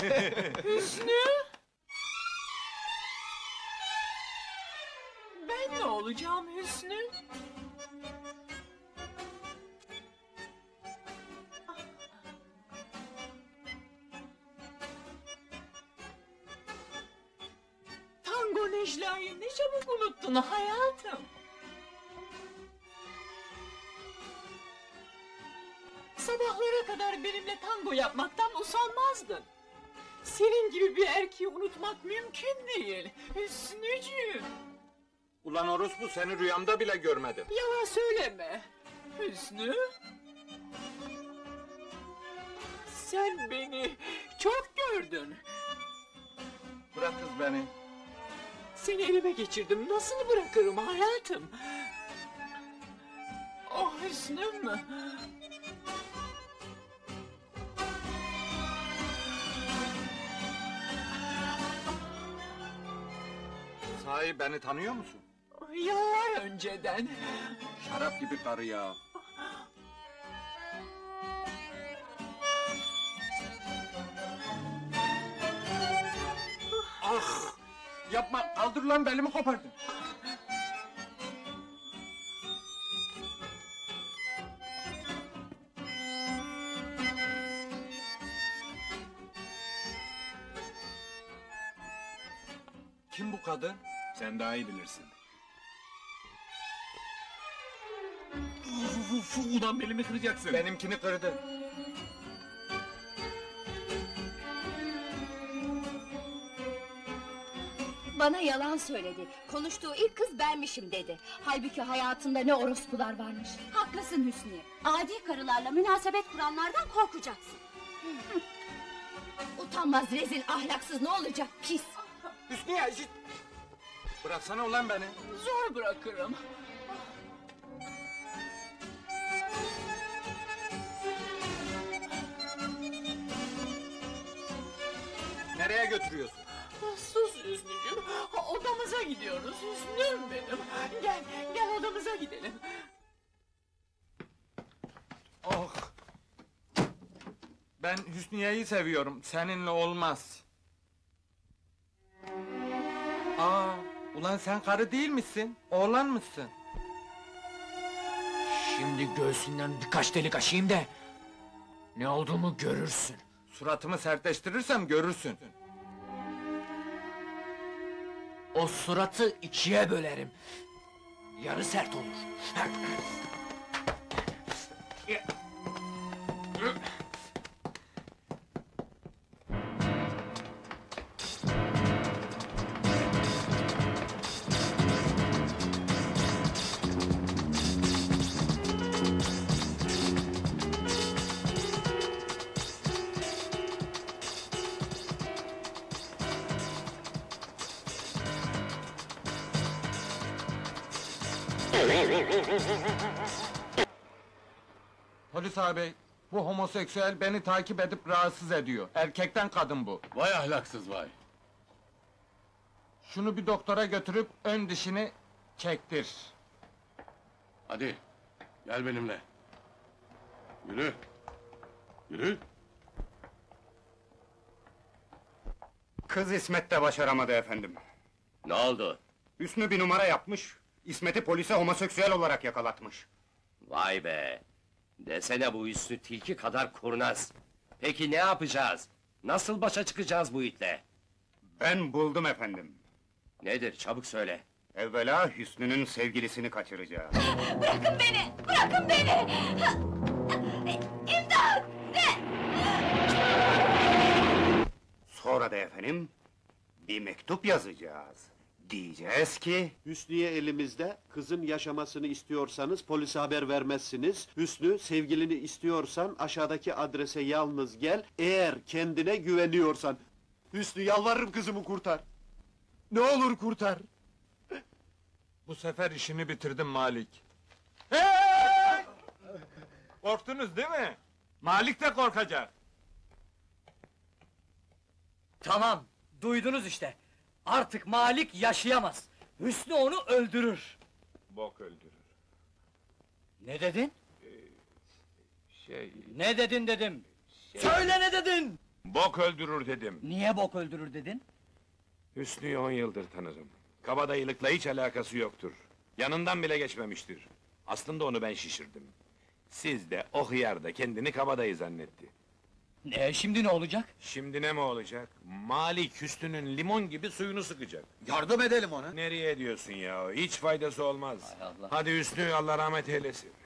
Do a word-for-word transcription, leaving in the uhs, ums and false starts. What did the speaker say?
Hüsnü! Ben ne olacağım Hüsnü? Tango Necla'yı ne çabuk unuttun hayatım. Sabahlara kadar benimle tango yapmaktan usanmazdın. Senin gibi bir erkeği unutmak mümkün değil, Hüsnücüğüm. Ulan orospu, seni rüyamda bile görmedim. Yalan söyleme, Hüsnü. Sen beni çok gördün. Bırak kız beni. Seni elime geçirdim, nasıl bırakırım hayatım? Oh Hüsnüm! Sahi beni tanıyor musun? Yıllar önceden. Şarap gibi karı ya. Ah! Yapma, kaldır lan, belimi kopardın. Kim bu kadın? Sen daha iyi bilirsin. Uf, uf, ulan belimi kıracaksın. Benimkini kırdı. Bana yalan söyledi. Konuştuğu ilk kız benmişim dedi. Halbuki hayatında ne orospular varmış. Haklısın Hüsniye. Adi karılarla münasebet kuranlardan korkacaksın. Utanmaz, rezil, ahlaksız ne olacak pis! Hüsniye, işit! Bıraksana ulan beni. Zor bırakırım. Nereye götürüyorsun? Sus Hüsnücüğüm, odamıza gidiyoruz Hüsnüm benim. Gel, gel odamıza gidelim. Oh! Ben Hüsniye'yi seviyorum, seninle olmaz. Aa, ulan sen karı değil misin? Oğlan mısın? Şimdi göğsünden birkaç delik açayım da ne olduğumu görürsün. Suratımı sertleştirirsem görürsün. O suratı ikiye bölerim. Yarı sert olur. Polis ağabey, bu homoseksüel beni takip edip rahatsız ediyor. Erkekten kadın bu. Vay ahlaksız vay! Şunu bir doktora götürüp ön dişini çektir. Hadi, gel benimle. Yürü! Yürü! Kız İsmet de başaramadı efendim. Ne oldu? Hüsnü bir numara yapmış, İsmet'i polise homoseksüel olarak yakalatmış. Vay be! Desene bu Hüsnü tilki kadar kurnaz. Peki ne yapacağız? Nasıl başa çıkacağız bu itle? Ben buldum efendim. Nedir, çabuk söyle. Evvela Hüsnü'nün sevgilisini kaçıracağız. Bırakın beni! Bırakın beni! İmdat! Sonra da efendim, bir mektup yazacağız. Diyeceğiz ki... Hüsnü'ye elimizde, kızın yaşamasını istiyorsanız polise haber vermezsiniz. Hüsnü, sevgilini istiyorsan aşağıdaki adrese yalnız gel, eğer kendine güveniyorsan. Hüsnü, yalvarırım kızımı kurtar. Ne olur kurtar. Bu sefer işini bitirdim Malik. Hey! Korktunuz değil mi? Malik de korkacak. Tamam, duydunuz işte. Artık Malik yaşayamaz. Hüsnü onu öldürür. Bok öldürür. Ne dedin? Şey... Ne dedin dedim. Söyle ne dedin? Bok öldürür dedim. Niye bok öldürür dedin? Hüsnü'yü on yıldır tanırım. Kabadayılıkla hiç alakası yoktur. Yanından bile geçmemiştir. Aslında onu ben şişirdim. Siz de o hıyar da kendini kabadayı zannetti. Ne, şimdi ne olacak? Şimdi ne mi olacak? Malik Hüsnü'nün limon gibi suyunu sıkacak. Yardım edelim ona. Nereye diyorsun ya? Hiç faydası olmaz. Hay Allah. Hadi Hüsnü, Allah rahmet eylesin.